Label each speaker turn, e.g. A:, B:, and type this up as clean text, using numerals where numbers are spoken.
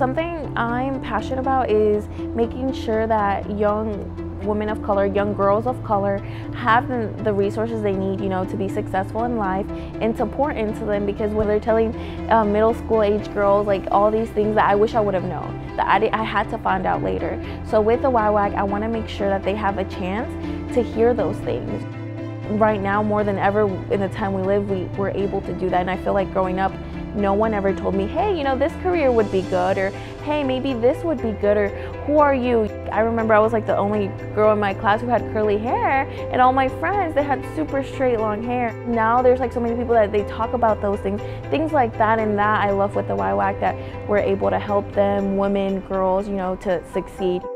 A: Something I'm passionate about is making sure that young women of color, young girls of color have the resources they need, to be successful in life, and to pour into them, because when they're telling middle school age girls like all these things that I wish I would have known, that I had to find out later. So with the YWAC, I want to make sure that they have a chance to hear those things. Right now, more than ever in the time we live, we're able to do that. And I feel like growing up, no one ever told me, hey, this career would be good, or hey, maybe this would be good, or who are you? I remember I was like the only girl in my class who had curly hair, and all my friends, they had super straight long hair. Now there's like so many people that they talk about those things like that, and that I love with the YWAC, that we're able to help them, women, girls, to succeed.